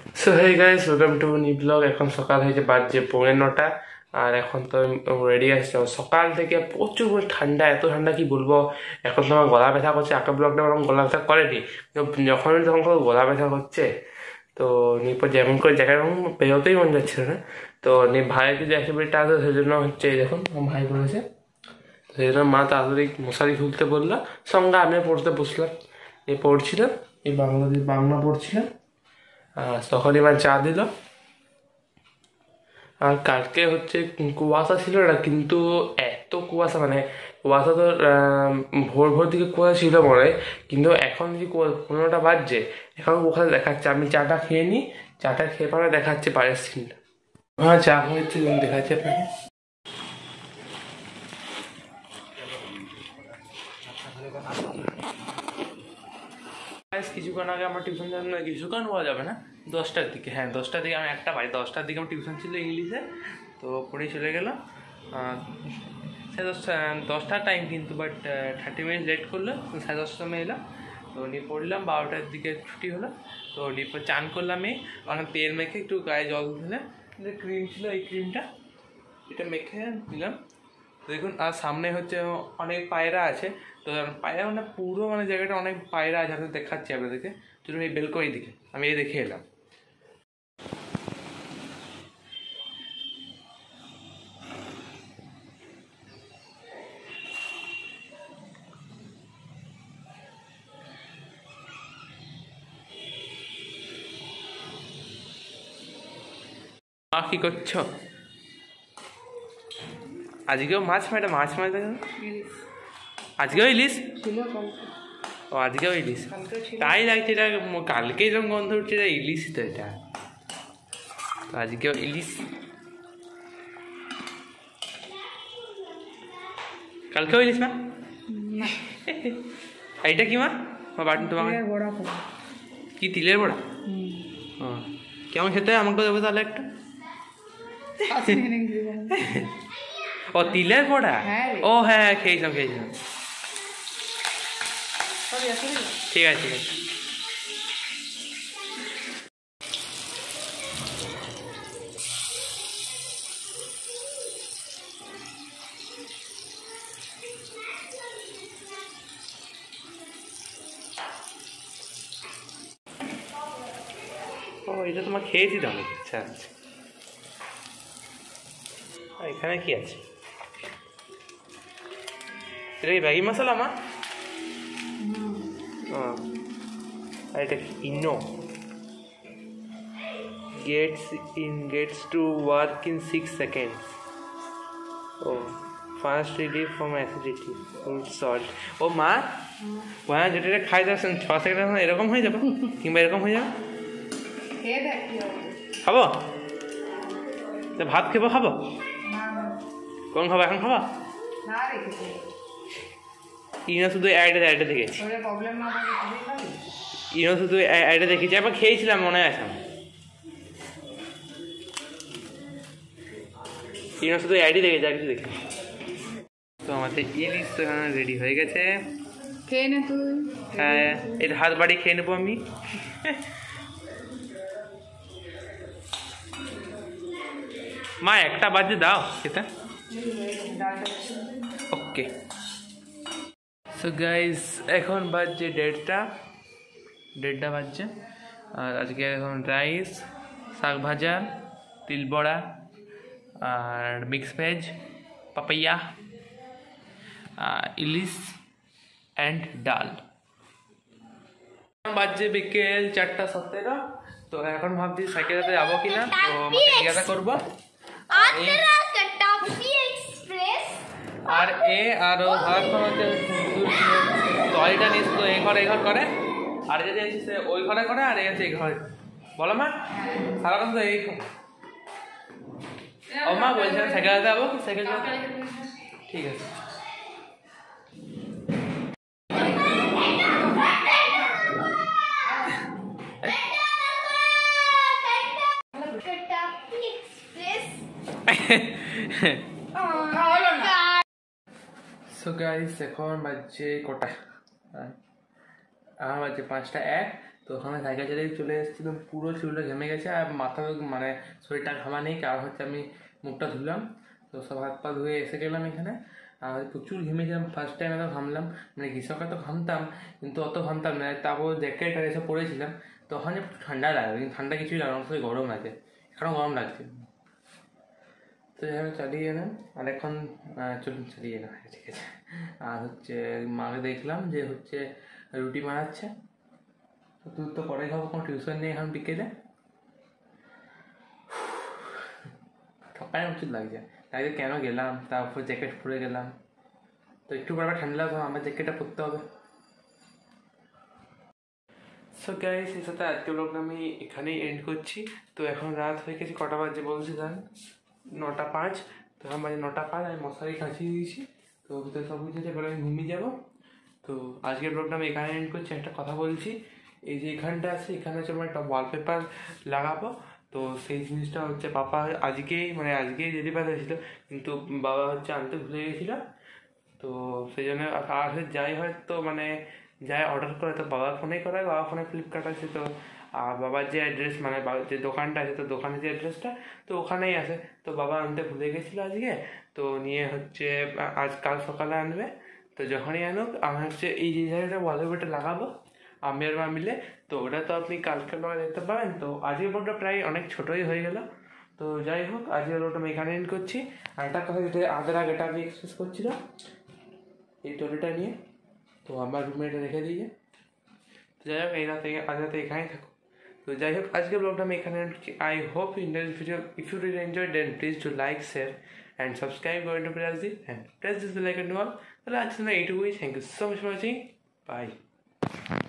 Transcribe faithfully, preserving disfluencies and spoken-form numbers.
So hey guys, welcome to new blog. এখন সকাল হয়েছে, বাজছে পৌনে নটা। আর এখন তো রেডি আসছে। সকাল থেকে প্রচুর ঠান্ডা, এত ঠান্ডা কি বলবো। এখন তো আমার গলা ব্যথা করছে। আগের ব্লগটা আমার গলা ব্যথা করেনি, যখন যখন গলা ব্যথা করছে তো নিপর যেমন করে জায়গায় বেরোতেই মন যাচ্ছিল না। তো ভাইকে যে অ্যাক্টিভিটিটা আছে সেই জন্য হচ্ছে দেখুন ভাই বলেছে, সেই জন্য মা তাড়াতাড়ি মশারি খুলতে বললো, সঙ্গে আমিও পড়তে বসলাম। এই পড়ছিলাম, এই বাংলা বাংলা পড়ছিলাম। আর তখন এবার চা দিল। আর কালকে হচ্ছে কুয়াশা ছিল না, কিন্তু এত কুয়াশা, মানে কুয়াশা তো ভোর ভোর দিকে কুয়াশা ছিল মনে হয়, কিন্তু এখন যে পনেরোটা বাজছে এখন ওখানে দেখাচ্ছে। আমি চাটা খেয়ে নিই, চাটা খেয়ে পরে দেখাচ্ছে বাইরের সিনটা। হ্যাঁ, চা হয়েছে, দেখাচ্ছে আপনাকে। কিছুক্ষণ আগে আমার টিউশন যাবে না, কিছুক্ষণ বলা যাবে না, দশটার দিকে, হ্যাঁ দশটার দিকে আমি একটা বাজে দশটার দিকে আমার টিউশন ছিল ইংলিশে। তো পড়েই চলে গেলাম। সাড়ে দশটা দশটার টাইম কিন্তু, বাট থার্টি মিনিট লেট করলো, সাড়ে দশটার সময় এলাম। তো নিয়ে পড়লাম, বারোটার দিকে ছুটি হলো। তো নিয়ে চান করলাম, এই অনেক তেল মেখে একটু গায়ে জল দিলে, ক্রিম ছিল এই ক্রিমটা, এটা মেখে দিলাম। দেখুন, আর সামনে হচ্ছে অনেক পায়রা আছে। তো পায়রা মানে পুরো মানে জায়গাটা অনেক পায়রা আছে, আমি দেখাচ্ছি আপনাদেরকে। চলুন এই বেলকনি দিকে, আমি এই দেখে এলাম। মা কি করছো? আজকেও মাছ মাটা মাছ মাছ আজকেও ইলিশ ও আজকেও ইলিশ, তাই লাগছে। এটা কালকে এরকম গন্ধ উঠছে, এটা ইলিশ তো, এটা তো আজকেও ইলিশ। কালকেও ইলিশ মা? এইটা কি মা? বাটন তোমার কি তিলের বড়া? ও কেমন খেতে হয় আমাকে দেবো তাহলে একটা। ও তিলের বড়া, ও হ্যাঁ হ্যাঁ খেয়েছিলাম খেয়েছিলাম ঠিক আছে ঠিক আছে। ও এটা তোমার খেয়েছি তো আমি। আচ্ছা আচ্ছা, এখানে কি আছে? এটা কি ম্যাগি মশলা মা? ও আর এটা কি Eno? Gets in gets to work in six seconds. ও first relief from acidity, fruit salt. ও মা, ওখানে যেটা খাই যাচ্ছেন ছ সেকেন্ড এরকম হয়ে যাবে, কিংবা এরকম হয়ে যাবে। খাবো তো, ভাত খেবো, খাবো কোন খাবো, এখন খাবো? ইনো শুধু অ্যাডে অ্যাডে দেখেছি, ইনো শুধু অ্যাডে দেখেছি, একবার খেয়েছিলাম মনে আছে। ইনো শুধু অ্যাডই দেখেছি, আর কিছু দেখি। তো আমাদের ইলিশ তো এখানে রেডি হয়ে গেছে, খেয়ে নে তুই। হ্যাঁ, এটা হাত বাড়ি খেয়ে নেবো আমি। মা একটা বাজে দাও সেটা। ওকে, সো গাইস এখন বাজছে দেড়টা, দেড়টা বাজছে। আর আজকে এখন রাইস, শাক ভাজা, তিল বড়া, আর মিক্স ভেজ, পাপাইয়া, ইলিশ অ্যান্ড ডাল। বাজছে বিকেল চারটা সতেরো। তো এখন ভাবছি সাইকেলেতে যাবো কিনা, তো আমাকে জিজ্ঞাসা করবো। আর এ আর ও সারাক্ষণ হচ্ছে টয়টা নিস, তো এই ঘরে এই ঘর করে, আর যদি সে ওই ঘরে করে, আর এই হচ্ছে এই ঘরে। বলো মা, সারাক্ষণ তো এই। ও মা বলছিলাম সাইকেল যাবো, সাইকেল ঠিক আছে। সো গাইস এখন বাজছে কটা, আমার বাজছে পাঁচটা এক। তো ওখানে সাইকেল চালিয়ে চলে এসেছি, তো পুরো চুলটা ঘেমে গেছে আর মাথা মানে শরীরটা ঘামা নেই, কারণ হচ্ছে আমি মুখটা ধুলাম। তো সব হাত পা ধুয়ে এসে গেলাম এখানে, আর প্রচুর ঘেমেছিলাম, ফার্স্ট টাইম এত ঘামলাম। মানে গ্রীষ্মকালে তো ঘামতাম কিন্তু অত ঘামতাম না, তারপর জ্যাকেট আর এসব পরেছিলাম, তখন যে ঠান্ডা লাগে, কিন্তু ঠান্ডা কিছুই লাগে না, গরম আছে, এখনও গরম লাগছে। তো যাই হোক চালিয়ে এলাম, আর এখন চলুন চালিয়ে এলাম, ঠিক আছে। আর হচ্ছে মাকে দেখলাম যে হচ্ছে রুটি বানাচ্ছে, তো তুই তো পরে খাবো, কোনো টিউশন নেই এখন বিকেলে। ঠকায় উচিত লাগছে, তাই কেন গেলাম, তারপর জ্যাকেট পরে গেলাম, তো একটু পরে ঠান্ডা লাগবে, আমার জ্যাকেটটা পরতে হবে। সো গাইস, এর সাথে আজকে ব্লগটা আমি এখানেই এন্ড করছি। তো এখন রাত হয়ে গেছে, কটা বাজে বলছি জান, নটা পাঁচ। তো আমার বাজে নটা পাঁচ, আমি মশারি কাছিয়ে দিয়েছি, তো ভিতরে সব কিছু আছে, এবার আমি ঘুমিয়ে যাবো। তো আজকের ব্লগটা আমি এখানে এন্ড করছি। একটা কথা বলছি, এই যে এখানটা আছে, এখানে হচ্ছে আমার একটা ওয়ালপেপার লাগাবো, তো সেই জিনিসটা হচ্ছে পাপা আজকেই মানে আজকেই ডেলিভারি হয়েছিল, কিন্তু বাবা হচ্ছে আনতে ভুলে গেছিলো। তো সেই জন্য আর যাই হয়তো মানে যাই অর্ডার করে তো বাবার ফোনেই করায়, বাবার ফোনে ফ্লিপকার্ট আছে, তো আর বাবার যে অ্যাড্রেস মানে যে দোকানটা আছে, তো দোকানের যে অ্যাড্রেসটা তো ওখানেই আছে। তো বাবা আনতে ভুলে গেছিলো আজকে, তো নিয়ে হচ্ছে আজ কাল সকালে আনবে। তো যখনই আনুক আমি হচ্ছে এই যে জায়গাটা ওয়ালপেপারটা লাগাবো আমি আর মা মিলে, তো ওটা তো আপনি কালকে ব্লগে দেখতে পাবেন। তো আজকের ব্লগটা প্রায় অনেক ছোটোই হয়ে গেল। তো যাই হোক, আজকের ব্লগটা আমি এখানে এন্ড করছি। আর একটা কথা যেটা আগে আগেটা আমি এক্সপ্রেস করছিলাম এই টলিটা নিয়ে, তো আমার রুমে এটা রেখে দিয়ে, তো যাই হোক এই রাতে আজ রাতে এখানেই থাকো। তো যাই হোক আজকের ব্লগটা আমি এখানে I hope in the video if you really enjoy then please to like share and subscribe going to press the and press this bell icon all. তাহলে আজকের জন্য এইটুকুই, thank you so much for watching, by.